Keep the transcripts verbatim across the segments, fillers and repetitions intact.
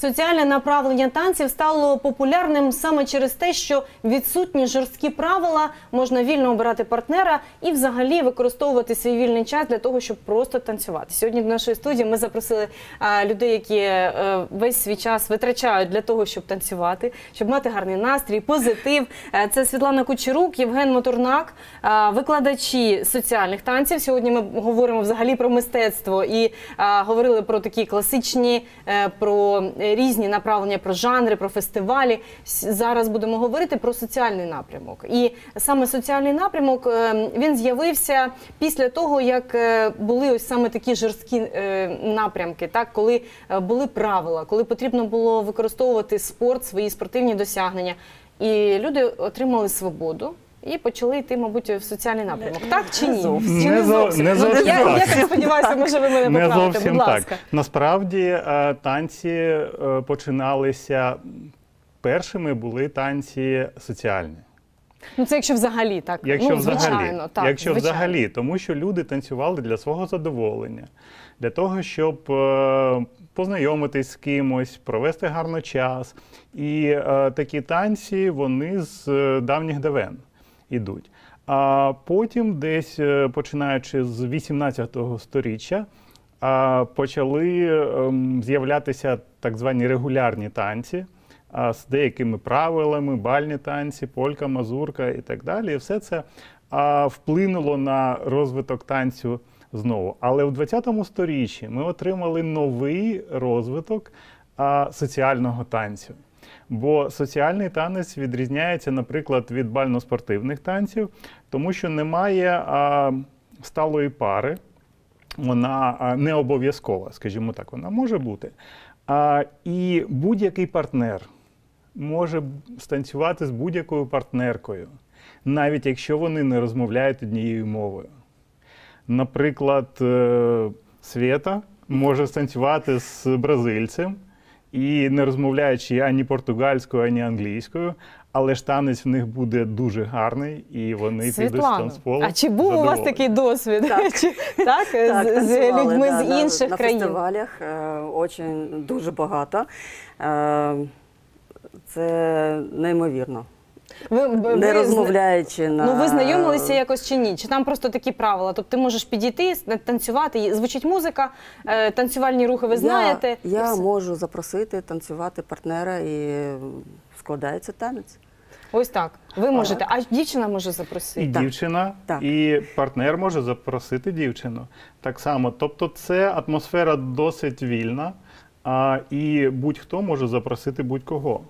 Соціальне направлення танців стало популярним саме через те, що відсутні жорсткі правила, можна вільно обирати партнера і взагалі використовувати свій вільний час для того, щоб просто танцювати. Сьогодні до нашої студії ми запросили а, людей, які а, весь свій час витрачають для того, щоб танцювати, щоб мати гарний настрій, позитив. А, це Світлана Кучерук, Євген Моторнак, а, викладачі соціальних танців. Сьогодні ми говоримо взагалі про мистецтво і а, говорили про такі класичні, а, про різні направлення, про жанри, про фестивалі. Зараз будемо говорити про соціальний напрямок. І саме соціальний напрямок, він з'явився після того, як були ось саме такі жорсткі напрямки, так, коли були правила, коли потрібно було використовувати спорт, свої спортивні досягнення. І люди отримали свободу і почали йти, мабуть, в соціальний напрямок. Так чи ні? Не, чи не зовсім? не зовсім я, так. Я так сподіваюся, може ви мене не поправите, зовсім будь ласка. Так. Насправді танці починалися, першими були танці соціальні. Ну це якщо взагалі, так? Якщо ну, взагалі, звичайно, так, якщо звичайно. взагалі, тому що люди танцювали для свого задоволення, для того, щоб е, познайомитись з кимось, провести гарно час. І е, такі танці, вони з е, давніх давен ідуть. А потім десь, е, починаючи з вісімнадцятого сторіччя, е, почали е, з'являтися так звані регулярні танці, з деякими правилами, бальні танці, полька, мазурка і так далі. І все це а, вплинуло на розвиток танцю знову. Але в двадцятому сторіччі ми отримали новий розвиток а, соціального танцю. Бо соціальний танець відрізняється, наприклад, від бально-спортивних танців, тому що немає а, сталої пари, вона а, не обов'язкова, скажімо так, вона може бути. А, і будь-який партнер може станцювати з будь-якою партнеркою, навіть якщо вони не розмовляють однією мовою. Наприклад, Свєта може станцювати з бразильцем, і не розмовляючи ані португальською, ані англійською, але ж танець в них буде дуже гарний, і вони підуть з танцполу. А чи був у вас такий досвід? Так, чи, так? так з, з людьми да, з інших на, країн? На фестивалях е, очень, дуже багато. Е, це неймовірно. Ви, ви, не розмовляючи на... Ну, ви знайомилися якось чи ні? Чи там просто такі правила? Тобто ти можеш підійти, танцювати, звучить музика, танцювальні рухи ви знаєте? Я, я можу запросити танцювати партнера і складається танець. Ось так. Ви можете, а дівчина може запросити? І так. дівчина, так. і партнер може запросити дівчину. Так само. Тобто це атмосфера досить вільна, а, і будь-хто може запросити будь-кого.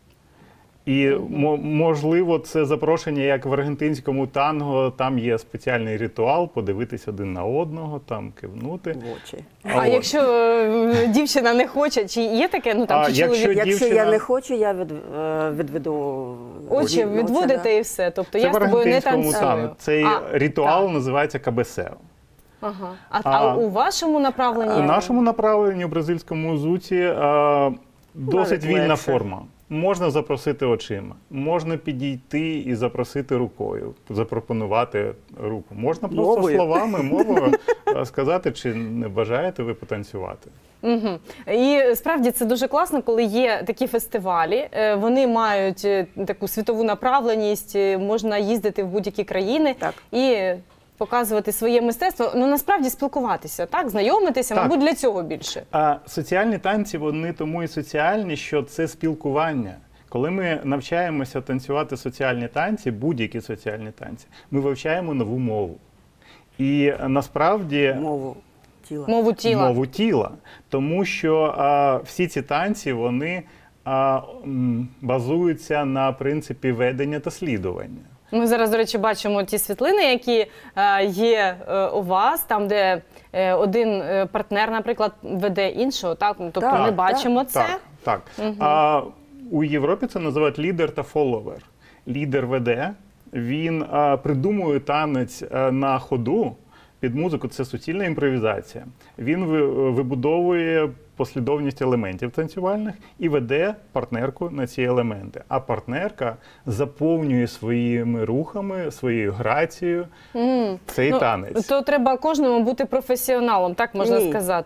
І, можливо, це запрошення, як в аргентинському танго, там є спеціальний ритуал, подивитись один на одного, там кивнути. В очі. А, а якщо е, дівчина не хоче, чи є таке? Ну, там, а чи якщо, чоловік... якщо дівчина... я не хочу, я від, відведу очі. Відводите да. І все. Тобто це я з тобою не танцюю. Танго. Цей а, ритуал так. називається кабесео. Ага. А, а, а у вашому направленні? У нашому направленні, у бразильському зуці, а, досить вільна легше. Форма. Можна запросити очима, можна підійти і запросити рукою, запропонувати руку. Можна просто мовою. Словами, мовою сказати, чи не бажаєте ви потанцювати. Угу. І справді це дуже класно, коли є такі фестивалі, вони мають таку світову направленість, можна їздити в будь-які країни так. і показувати своє мистецтво, ну насправді спілкуватися, так, знайомитися, так. Мабуть, для цього більше. А соціальні танці, вони тому і соціальні, що це спілкування. Коли ми навчаємося танцювати соціальні танці, будь-які соціальні танці, ми вивчаємо нову мову. І насправді... Мову тіла. Мову тіла. Мову тіла. Тому що а, всі ці танці, вони а, м, базуються на принципі ведення та слідування. Ми зараз, до речі, бачимо ті світлини, які е, є е, у вас, там, де е, один партнер, наприклад, веде іншого, так? Тобто так, ми бачимо так, це. Так, так. Угу. А у Європі це називають лідер та фоловер. Лідер веде, він а, придумує танець а, на ходу, під музику, це суцільна імпровізація. Він вибудовує послідовність елементів танцювальних і веде партнерку на ці елементи. А партнерка заповнює своїми рухами, своєю грацією mm. цей ну, танець. То треба кожному бути професіоналом, так можна Ні. сказати?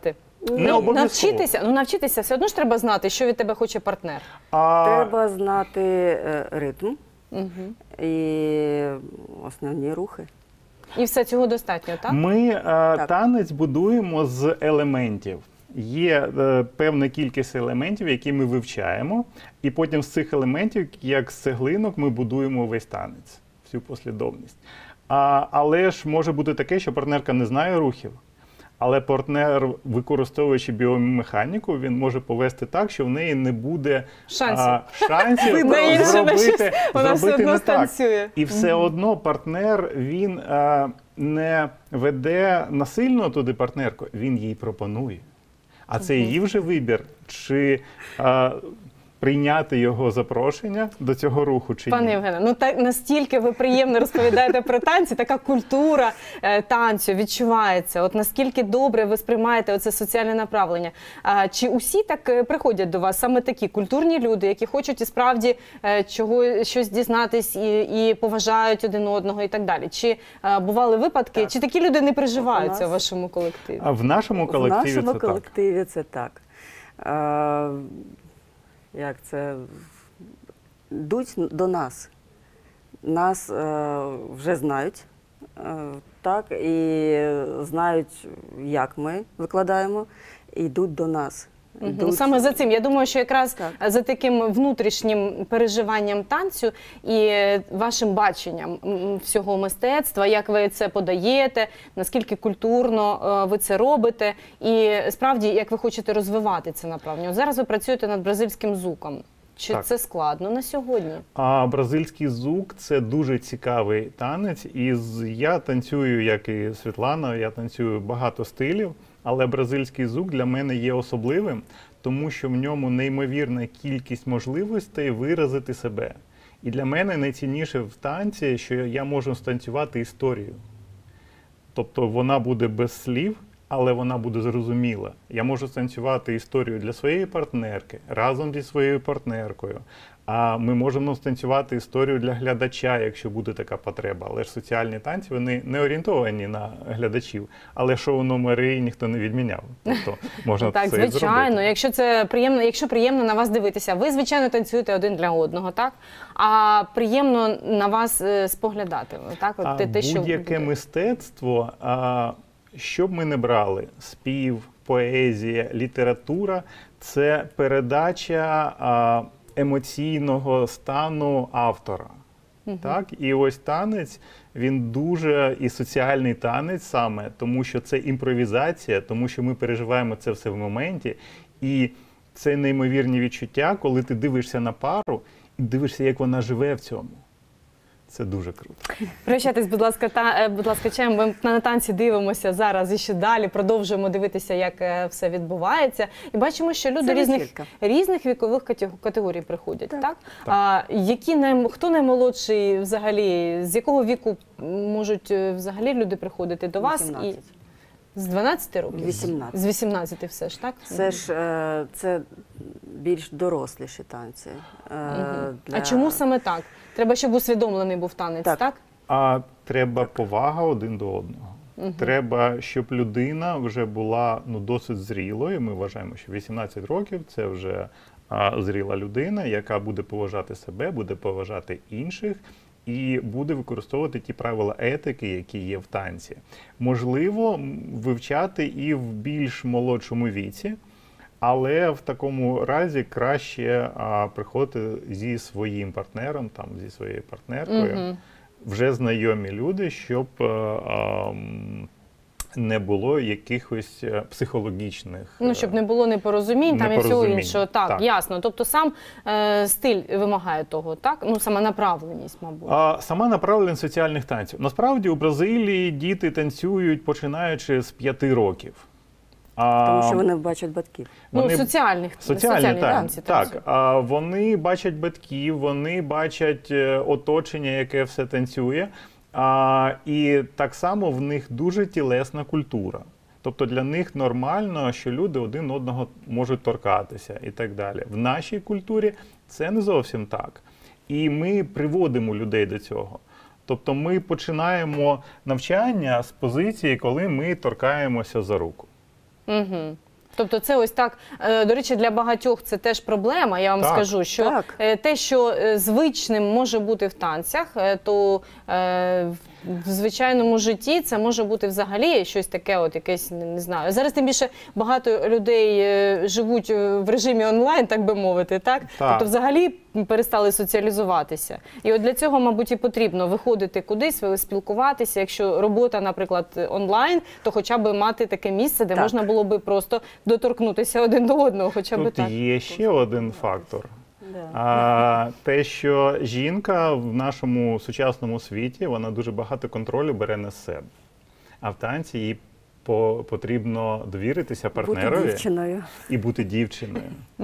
Не Ну, обов'язково. навчитися, ну навчитися все одно ж треба знати, що від тебе хоче партнер. А, Треба знати е, ритм Угу. і основні рухи. І все цього достатньо, так? Ми е, танець будуємо з елементів. Є е, певна кількість елементів, які ми вивчаємо, і потім з цих елементів, як з цеглинок, ми будуємо весь танець, всю послідовність. А, але ж може бути таке, що партнерка не знає рухів, але партнер, використовуючи біомеханіку, він може повести так, що в неї не буде Шансів. а, шансів На інше, на зробити, щось. Вона все зробити одно не так. станцює. І все одно партнер, він а, не веде насильно туди партнерку, він їй пропонує. А це її вже вибір, чи а, прийняти його запрошення до цього руху, чи Пане ні. Євгене, ну так настільки ви приємно розповідаєте про танці, така культура е, танцю відчувається. От наскільки добре ви сприймаєте оце соціальне направлення. А чи усі так е, приходять до вас, саме такі культурні люди, які хочуть і справді е, чого щось дізнатись і, і поважають один одного і так далі? Чи е, бували випадки, Так. чи такі люди не приживаються У нас- в вашому колективі? А в нашому колективі В нашому це колективі це так. Е, як це? Йдуть до нас. Нас е, вже знають, е, так, і знають, як ми викладаємо, і йдуть до нас. Мгм. Йдуть- Ну, саме за цим. Я думаю, що якраз Так. за таким внутрішнім переживанням танцю і вашим баченням м, всього мистецтва, як ви це подаєте, наскільки культурно е, ви це робите, і справді, як ви хочете розвивати це направлення. От зараз ви працюєте над бразильським зуком. Чи Так. це складно на сьогодні? А бразильський зук – це дуже цікавий танець. І з- я танцюю, як і Світлана, я танцюю багато стилів, але бразильський зук для мене є особливим, тому що в ньому неймовірна кількість можливостей виразити себе. І для мене найцінніше в танці, що я можу станцювати історію. Тобто вона буде без слів, але вона буде зрозуміла. Я можу станцювати історію для своєї партнерки разом зі своєю партнеркою. А ми можемо станцювати історію для глядача, якщо буде така потреба. Але ж соціальні танці, вони не орієнтовані на глядачів. Але шоу-номери ніхто не відміняв. Тобто можна Ну, так, це і звичайно. зробити. Якщо це приємно, якщо приємно на вас дивитися, ви звичайно танцюєте один для одного, так? А приємно на вас е, споглядати, так? От А те, те, що будь-яке буде. мистецтво, а, що б ми не брали, спів, поезія, література – це передача а, емоційного стану автора. Так? І ось танець, він дуже, і соціальний танець саме, тому що це імпровізація, тому що ми переживаємо це все в моменті. І це неймовірні відчуття, коли ти дивишся на пару і дивишся, як вона живе в цьому. Це дуже круто. Прощайтесь, будь ласка, та, е, будь ласка, чаєм. Ми на танці дивимося зараз і ще далі. Продовжуємо дивитися, як е, все відбувається. І бачимо, що люди Це різних, весілька. різних вікових катего- категорій приходять. Так? Так. А, які най, хто наймолодший взагалі? З якого віку можуть е, взагалі люди приходити до вас? вісімнадцять. І з дванадцяти років? вісімнадцять. З вісімнадцяти все ж, так? Це ж е, це більш доросліші танці. Е, Мгм. для- А чому саме так? Треба, щоб усвідомлений був танець, так? Так. А треба повага один до одного. Треба, щоб людина вже була ну, досить зрілою. Ми вважаємо, що вісімнадцять років – це вже а, зріла людина, яка буде поважати себе, буде поважати інших і буде використовувати ті правила етики, які є в танці. Можливо, м, вивчати і в більш молодшому віці, але в такому разі краще а, приходити зі своїм партнером, там, зі своєю партнеркою. Мгм. Вже знайомі люди, щоб е, ем, не було якихось е, психологічних. Ну, щоб не було непорозумінь там і всього непорозумінь. іншого. Так, Так. ясно. Тобто сам е, стиль вимагає того, так? Ну, сама направленість, мабуть. А сама направленість соціальних танців. Насправді у Бразилії діти танцюють починаючи з п'яти років. А, Тому що вони бачать батьків. вони- Ну, соціальних, Соціальні, соціальні так, танці. так. А, вони бачать батьків, вони бачать е, оточення, яке все танцює. А, і так само в них дуже тілесна культура. Тобто для них нормально, що люди один одного можуть торкатися і так далі. В нашій культурі це не зовсім так. І ми приводимо людей до цього. Тобто ми починаємо навчання з позиції, коли ми торкаємося за руку. Угу. Тобто це ось так, е, до речі, для багатьох це теж проблема, я вам Так. скажу, що Так. е, те, що е, звичним може бути в танцях, е, то е, в- в звичайному житті це може бути взагалі щось таке, от якесь, не не знаю. Зараз тим більше багато людей е, живуть е, в режимі онлайн, так би мовити, так? Так. Тобто взагалі перестали соціалізуватися. І от для цього, мабуть, і потрібно виходити кудись, спілкуватися. Якщо робота, наприклад, онлайн, то хоча б мати таке місце, де Так. можна було би просто доторкнутися один до одного, хоча б Тут так. є ще один фактор. Да. А, те, що жінка в нашому сучасному світі, вона дуже багато контролю бере на себе. А в танці їй по, потрібно довіритися Бути партнерові дівчиною. і бути дівчиною.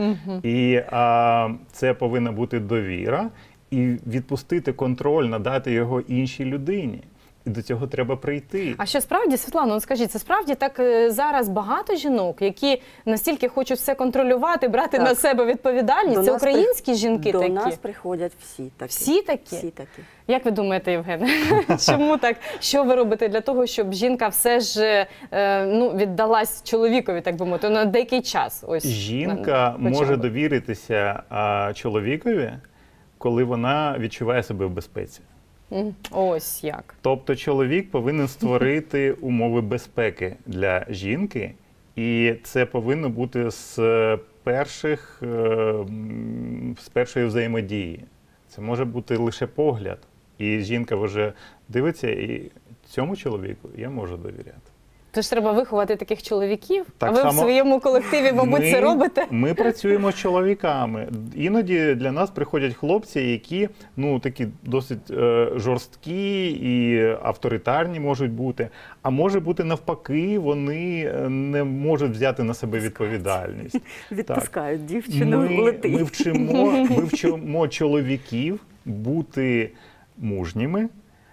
І а, це повинна бути довіра, і відпустити контроль, надати його іншій людині. І до цього треба прийти. А що справді, Світлано, от скажіть, це справді так е, зараз багато жінок, які настільки хочуть все контролювати, брати Так. на себе відповідальність? До Це нас українські при- жінки До такі? нас приходять всі такі. Всі такі? Всі такі. Як ви думаєте, Євгене, чому так? Що ви робите для того, щоб жінка все ж е, ну, віддалась чоловікові, так би мовити, на деякий час? Ось, Жінка на- хоча може б. довіритися а, чоловікові, коли вона відчуває себе в безпеці. Мгм. Ось як. Тобто чоловік повинен створити умови безпеки для жінки, і це повинно бути з перших, е, м, з першої взаємодії. Це може бути лише погляд. І жінка вже дивиться, і цьому чоловіку я можу довіряти. Тож треба виховати таких чоловіків, Так а ви в само своєму колективі, мабуть, Ми- це робите? Ми працюємо з чоловіками. Іноді для нас приходять хлопці, які ну такі досить е, жорсткі і авторитарні можуть бути. А може бути навпаки, вони е, не можуть взяти на себе відповідальність. Відпускають дівчину, Ми, лети. ми вчимо, ми вчимо чоловіків бути мужніми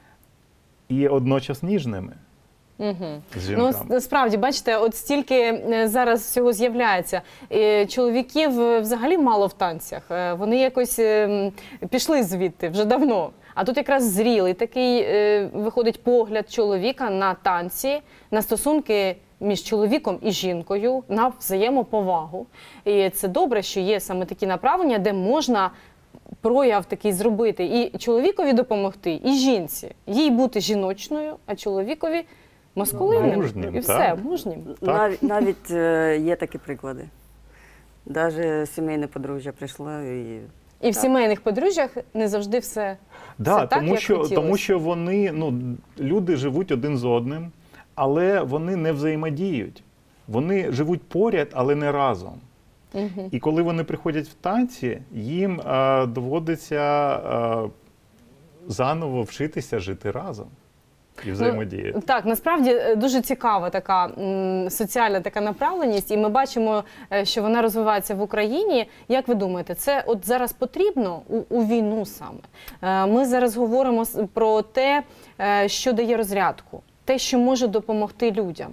і одночас ніжними Угу. з Ну, жінками. с- справді, бачите, от стільки е, зараз всього з'являється. Е, Чоловіків е, взагалі мало в танцях. Е, Вони якось е, м, пішли звідти вже давно. А тут якраз зрілий такий е, виходить погляд чоловіка на танці, на стосунки між чоловіком і жінкою, на взаємоповагу. І це добре, що є саме такі направлення, де можна прояв такий зробити і чоловікові допомогти, і жінці. Їй бути жіночною, а чоловікові маскулинним. Мужнім, і все, так. мужнім. Навіть, навіть е, є такі приклади. Навіть сімейне подружжя прийшло і І в Так. сімейних подружжях не завжди все, Да, все так, тому як що, хотілося. тому що вони, ну, люди живуть один з одним, але вони не взаємодіють. Вони живуть поряд, але не разом. Мгм. І коли вони приходять в танці, їм е, доводиться е, заново вчитися жити разом і взаємодіяти. Ну, так, насправді е, дуже цікава така м, соціальна така направленість, і ми бачимо, е, що вона розвивається в Україні. Як ви думаєте, це от зараз потрібно у, у війну саме? Е, Ми зараз говоримо с- про те, е, що дає розрядку, те, що може допомогти людям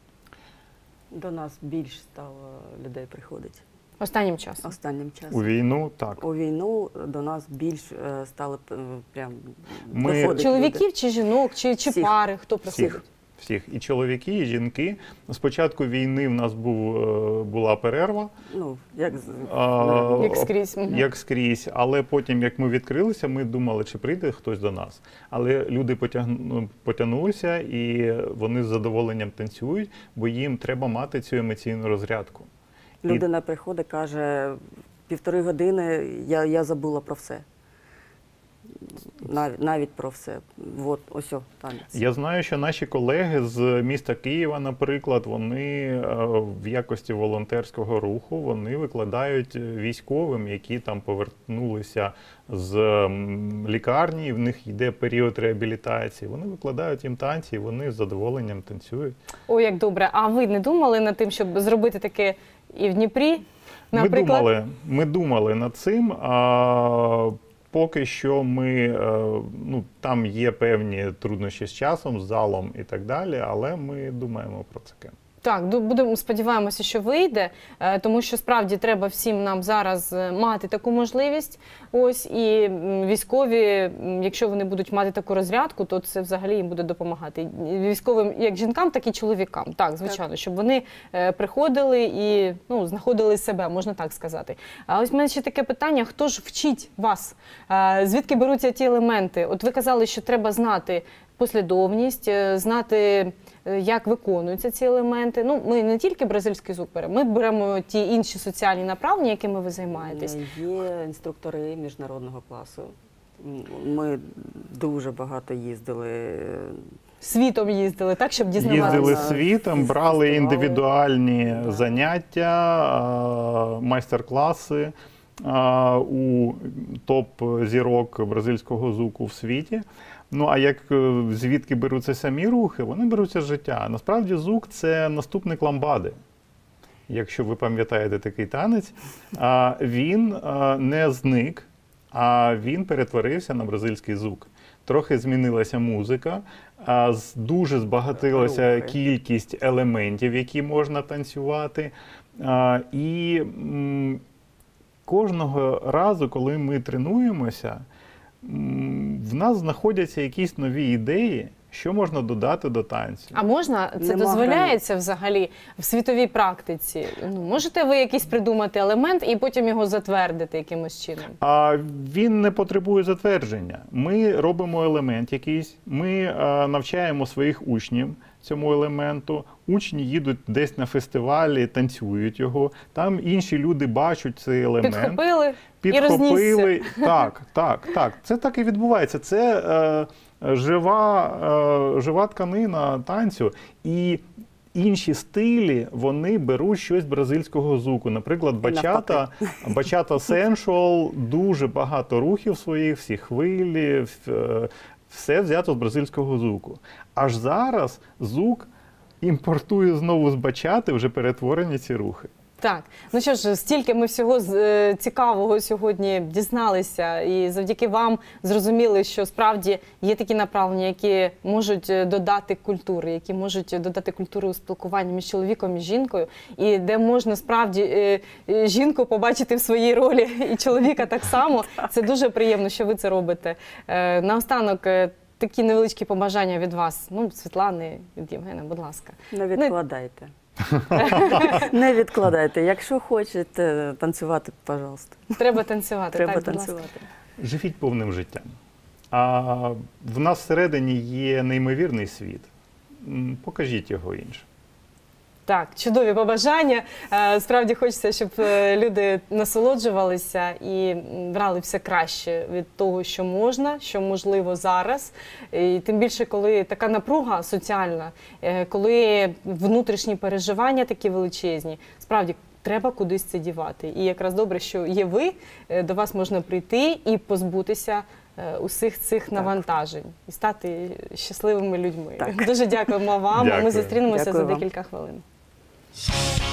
до нас більш стало людей приходить останнім часом. останнім часом. У війну так. У війну до нас більш е, стали е, прям Ми- доходить люди. Чоловіків чи жінок, чи, чи Всіх. пари, хто приходить? Всіх. Всіх. І чоловіки, і жінки. Спочатку війни в нас був, е, була перерва. Ну, як, з- А, Як скрізь. Мгм. Як скрізь, але потім, як ми відкрилися, ми думали, чи прийде хтось до нас. Але люди потягну- потягнулися і вони з задоволенням танцюють, бо їм треба мати цю емоційну розрядку. І людина приходить, каже, півтори години я, я забула про все. Навіть, навіть про все. От, ось о, танець. я знаю, що наші колеги з міста Києва, наприклад, вони е, в якості волонтерського руху вони викладають військовим, які там повернулися з м, лікарні, і в них йде період реабілітації. Вони викладають їм танці, і вони з задоволенням танцюють. О, як добре. А ви не думали над тим, щоб зробити таке і в Дніпрі? Ми Наприклад? думали, ми думали над цим. А, поки що ми, е, ну, там є певні труднощі з часом, з залом і так далі, але ми думаємо про таке. Так, ду- будемо сподіваємося, що вийде, е, тому що справді треба всім нам зараз е, мати таку можливість. Ось і м, військові, м, якщо вони будуть мати таку розрядку, то це взагалі їм буде допомагати. І військовим як жінкам, так і чоловікам. Так, звичайно, щоб вони е, приходили і ну, знаходили себе, можна так сказати. А ось в мене ще таке питання: хто ж вчить вас? Е, Звідки беруться ті елементи? От ви казали, що треба знати послідовність, е, знати, е, як виконуються ці елементи. Ну, ми не тільки бразильський звук беремо, ми беремо ті інші соціальні направлення, якими ви займаєтесь. Є інструктори міжнародного класу. М, Ми дуже багато їздили. Світом їздили, так, щоб дізнаватися. Їздили на світом, брали фестивалі. індивідуальні Да. заняття, а, майстер-класи а, у топ-зірок бразильського звуку в світі. Ну, а як е, звідки беруться самі рухи? Вони беруться з життя. Насправді звук – це наступник ламбади. Якщо ви пам'ятаєте такий танець, а, він а, не зник, а він перетворився на бразильський звук. Трохи змінилася музика, а, з- дуже збагатилася Рухи. кількість елементів, які можна танцювати. А, І м, кожного разу, коли ми тренуємося, м, в нас знаходяться якісь нові ідеї, що можна додати до танцю. А можна, це Нема дозволяється взагалі в світовій практиці? Ну, можете ви якийсь придумати елемент і потім його затвердити якимось чином? А він не потребує затвердження. Ми робимо елемент якийсь, ми е, навчаємо своїх учнів цьому елементу. Учні їдуть десь на фестивалі, танцюють його. Там інші люди бачать цей елемент. Підхопили, і рознісся. Підхопили. Так, так, так. Це так і відбувається. Це е, жива, е, жива тканина танцю. І інші стилі, вони беруть щось з бразильського звуку. Наприклад, бачата, бачата сеншуал, дуже багато рухів своїх, всі хвилі, в- все взято з бразильського звуку. Аж зараз звук імпортує знову з бачати вже перетворені ці рухи. Так, ну що ж, стільки ми всього з- е, цікавого сьогодні дізналися, і завдяки вам зрозуміли, що справді є такі направлення, які можуть е, додати культури, які можуть додати культури у спілкуванні між чоловіком і жінкою, і де можна справді е, е, жінку побачити в своїй ролі, і чоловіка так само. Це дуже приємно, що ви це робите. Е, Наостанок, е, такі невеличкі побажання від вас, ну, Світлани, від Євгена, будь ласка. Не відкладайте. Не відкладайте. Якщо хочете танцювати, пожалуйста. Треба танцювати. Треба так, будь ласка. танцювати. Живіть повним життям. А в нас всередині є неймовірний світ. М, Покажіть його іншим. Так, чудові побажання. Е, Справді хочеться, щоб е, люди насолоджувалися і м, брали все краще від того, що можна, що можливо зараз. І тим більше, коли така напруга соціальна, е, коли внутрішні переживання такі величезні, справді треба кудись це дівати. І якраз добре, що є ви, е, до вас можна прийти і позбутися е, усіх цих навантажень і стати щасливими людьми. Так. Дуже дякуємо вам. а Ми Дякую. зустрінемося Дякую за вам. декілька хвилин.